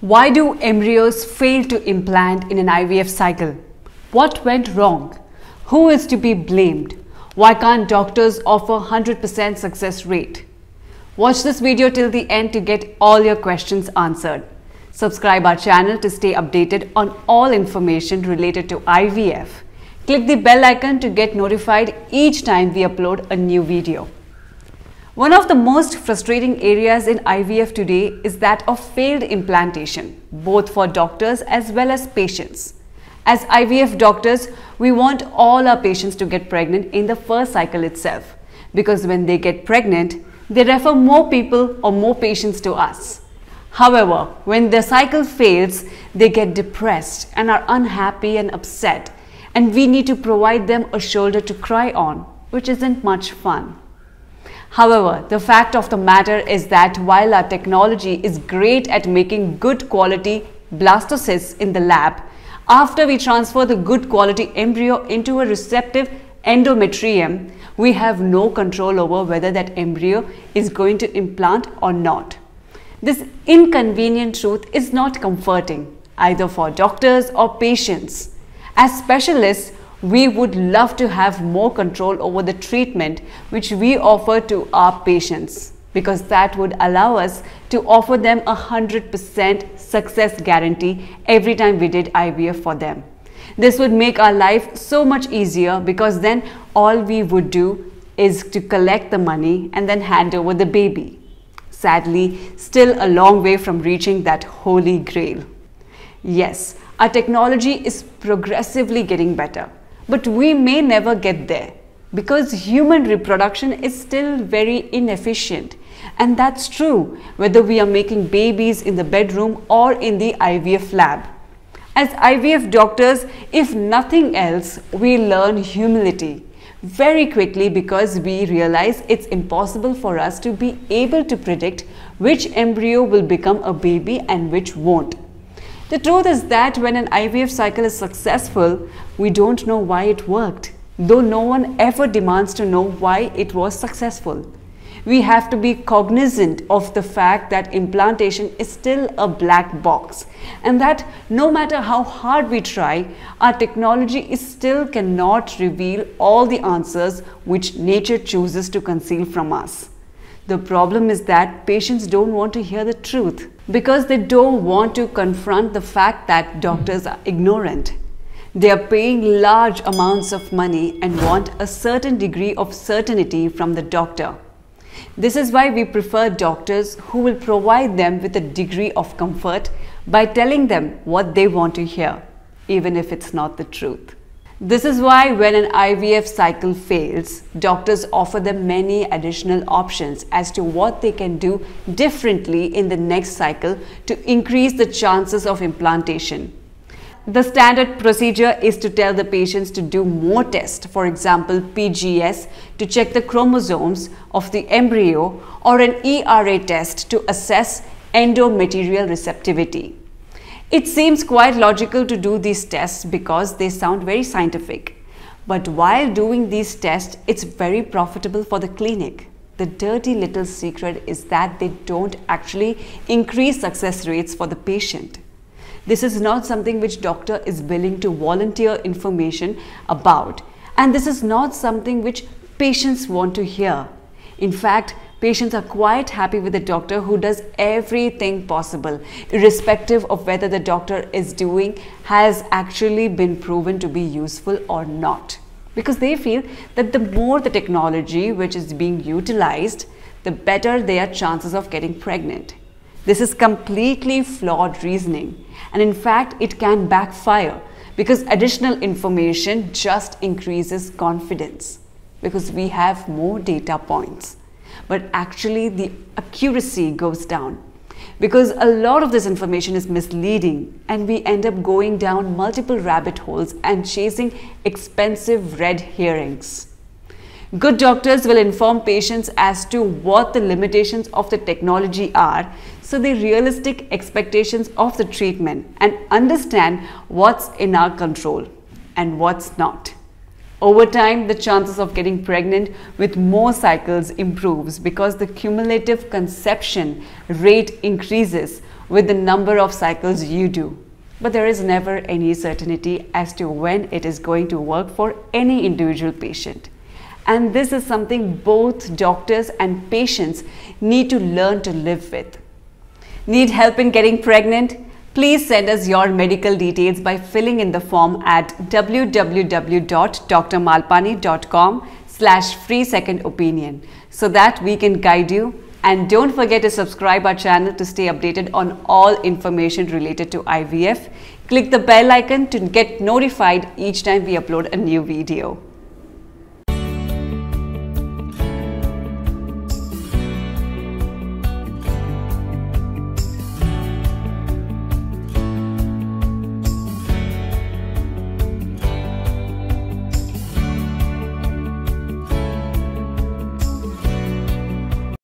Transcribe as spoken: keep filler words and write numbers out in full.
Why do embryos fail to implant in an I V F cycle? What went wrong? Who is to be blamed? Why can't doctors offer one hundred percent success rate? Watch this video till the end to get all your questions answered. Subscribe our channel to stay updated on all information related to I V F. Click the bell icon to get notified each time we upload a new video. One of the most frustrating areas in I V F today is that of failed implantation, both for doctors as well as patients. As I V F doctors, we want all our patients to get pregnant in the first cycle itself, because when they get pregnant, they refer more people or more patients to us. However, when the cycle fails, they get depressed and are unhappy and upset, and we need to provide them a shoulder to cry on, which isn't much fun. However, the fact of the matter is that while our technology is great at making good quality blastocysts in the lab, after we transfer the good quality embryo into a receptive endometrium, we have no control over whether that embryo is going to implant or not. This inconvenient truth is not comforting, either for doctors or patients. As specialists, we would love to have more control over the treatment which we offer to our patients, because that would allow us to offer them a one hundred percent success guarantee every time we did I V F for them. This would make our life so much easier, because then all we would do is to collect the money and then hand over the baby. Sadly, still a long way from reaching that holy grail. Yes, our technology is progressively getting better, but we may never get there, because human reproduction is still very inefficient. And that's true whether we are making babies in the bedroom or in the I V F lab. As I V F doctors, if nothing else, we learn humility very quickly, because we realize it's impossible for us to be able to predict which embryo will become a baby and which won't. The truth is that when an I V F cycle is successful, we don't know why it worked, though no one ever demands to know why it was successful. We have to be cognizant of the fact that implantation is still a black box, and that no matter how hard we try, our technology is still cannot reveal all the answers which nature chooses to conceal from us. The problem is that patients don't want to hear the truth, because they don't want to confront the fact that doctors are ignorant. They are paying large amounts of money and want a certain degree of certainty from the doctor. This is why we prefer doctors who will provide them with a degree of comfort by telling them what they want to hear, even if it's not the truth. This is why when an I V F cycle fails, doctors offer them many additional options as to what they can do differently in the next cycle to increase the chances of implantation. The standard procedure is to tell the patients to do more tests, for example P G S to check the chromosomes of the embryo, or an E R A test to assess endometrial receptivity. It seems quite logical to do these tests because they sound very scientific. But while doing these tests, it's very profitable for the clinic. The dirty little secret is that they don't actually increase success rates for the patient. This is not something which doctor is willing to volunteer information about, and this is not something which patients want to hear. In fact, patients are quite happy with a doctor who does everything possible, irrespective of whether the doctor is doing has actually been proven to be useful or not, because they feel that the more the technology which is being utilized, the better their chances of getting pregnant. This is completely flawed reasoning, and in fact it can backfire, because additional information just increases confidence, because we have more data points. But actually the accuracy goes down, because a lot of this information is misleading, and we end up going down multiple rabbit holes and chasing expensive red herrings. Good doctors will inform patients as to what the limitations of the technology are, so the realistic expectations of the treatment, and understand what's in our control and what's not. Over time, the chances of getting pregnant with more cycles improves because the cumulative conception rate increases with the number of cycles you do. But there is never any certainty as to when it is going to work for any individual patient. And this is something both doctors and patients need to learn to live with. Need help in getting pregnant? Please send us your medical details by filling in the form at w w w dot d r malpani dot com slash free second opinion so that we can guide you. And don't forget to subscribe our channel to stay updated on all information related to I V F. Click the bell icon to get notified each time we upload a new video.